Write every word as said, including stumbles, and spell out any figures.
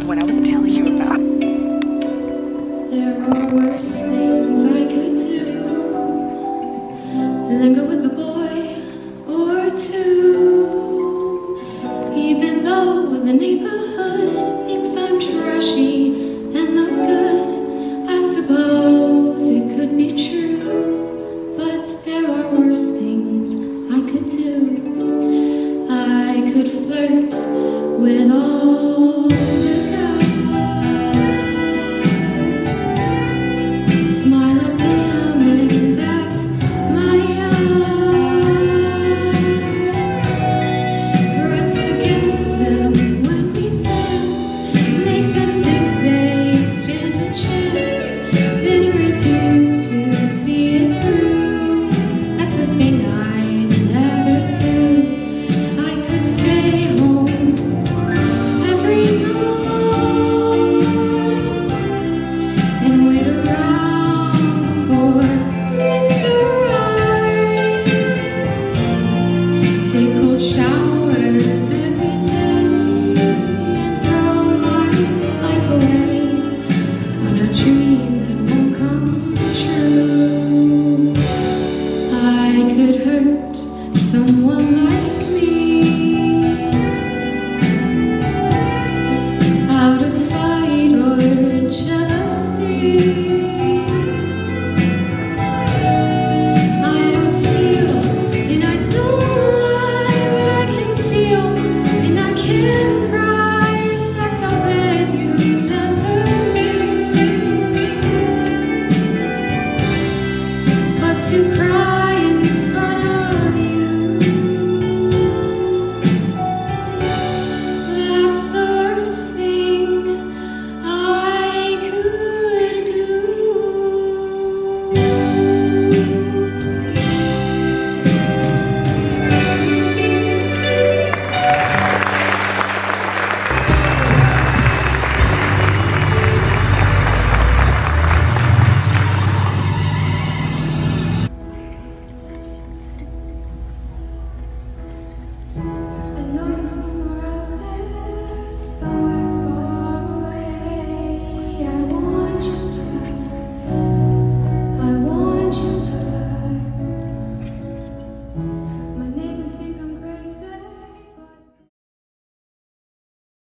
one I was telling you about. There are worse things I could do than go with a boy or two. Even though the neighborhood thinks I'm trashy and not good, I suppose it could be true. But there are worse things I could do. I could flirt with all